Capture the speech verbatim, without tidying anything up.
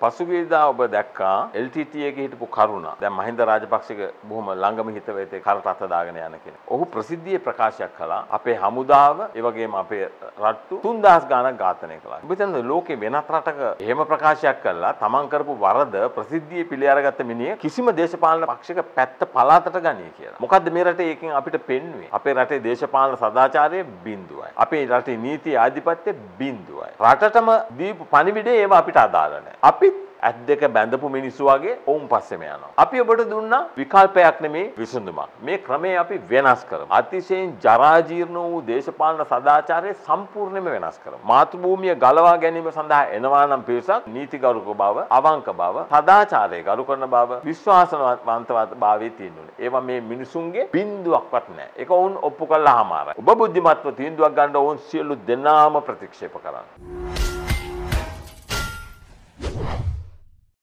පසුගියදා ඔබ දැක්කා L T T එකේ හිටපු කරුණා. දැන් මහින්ද රාජපක්ෂගේ බොහොම ළඟම හිතවතේ කරට අත දාගෙන යන කෙනෙක්. ඔහු ප්‍රසිද්ධියේ ප්‍රකාශයක් කළා අපේ හමුදාව ඒ වගේම අපේ රට්ටු තුන්දාස් ගාණක් ඝාතනය කළා. ඔබ හිතන්නේ ලෝකේ වෙනත් රටක එහෙම ප්‍රකාශයක් කළා තමන් කරපු වරද ප්‍රසිද්ධියේ පිළි අරගත්ත මිනිහ කිසිම දේශපාලන පක්ෂයක පැත්ත පලාතට ගනී කියලා. මොකද්ද මේ රටේ එකෙන් අපිට පෙන්වුවේ? අපේ රටේ දේශපාලන සදාචාරය බිඳුවයි. අපේ රටේ නීති ආධිපත්‍ය බිඳුවයි. රටටම දීපු පණිවිඩය ඒව අපිට අදාළ නැහැ. අපි ඇත් දෙක බැඳපු මිනිස්සු වගේ ඔවුන් පස්සෙම යනවා. අපි ඔබට දුන්නා විකල්පයක් නෙමේ විසඳුමක්. මේ ක්‍රමය අපි වෙනස් කරමු. අතිශයින් ජරා ජීර්ණ වූ දේශපාලන සදාචාරය සම්පූර්ණයෙන්ම වෙනස් කරමු. මාතෘභූමිය ගලවා ගැනීම සඳහා එනවා නම් පිරිසක් නීතිගරුක බව, අවංක බව, සදාචාරය ගරු කරන බව, විශ්වාසවන්තවත් භාවයේ තියෙනුනේ. ඒවා මේ මිනිසුන්ගේ බිඳුවක්වත් නැහැ. ඒක ඔවුන් ඔප්පු කළාමාරයි. ඔබ බුද්ධිමත්ව තීන්දුවක් ගන්න ඕන් සියලු දෙනාම ප්‍රතික්ෂේප කරන්න.